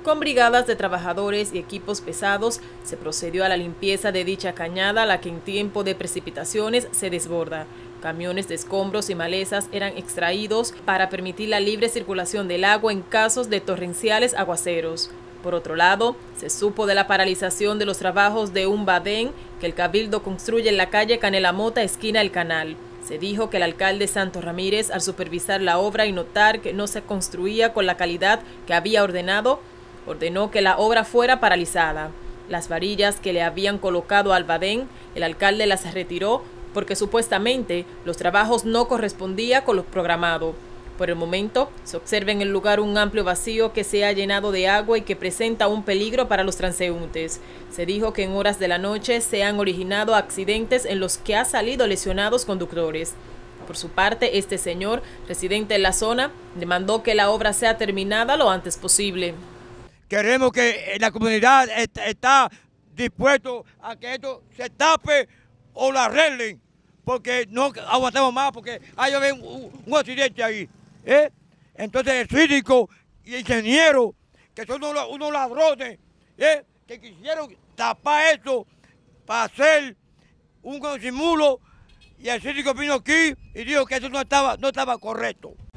Con brigadas de trabajadores y equipos pesados, se procedió a la limpieza de dicha cañada, la que en tiempo de precipitaciones se desborda. Camiones de escombros y malezas eran extraídos para permitir la libre circulación del agua en casos de torrenciales aguaceros. Por otro lado, se supo de la paralización de los trabajos de un badén que el Cabildo construye en la calle Canela Mota, esquina El Canal. Se dijo que el alcalde Santos Ramírez, al supervisar la obra y notar que no se construía con la calidad que había ordenado que la obra fuera paralizada. Las varillas que le habían colocado al badén, el alcalde las retiró porque supuestamente los trabajos no correspondían con lo programado. Por el momento, se observa en el lugar un amplio vacío que se ha llenado de agua y que presenta un peligro para los transeúntes. Se dijo que en horas de la noche se han originado accidentes en los que han salido lesionados conductores. Por su parte, este señor, residente en la zona, demandó que la obra sea terminada lo antes posible. Queremos que la comunidad está dispuesto a que esto se tape o lo arreglen, porque no aguantamos más, porque hay un accidente ahí. Entonces el síndico y el ingeniero, que son unos ladrones, que quisieron tapar esto para hacer un simulo, y el síndico vino aquí y dijo que eso no estaba correcto.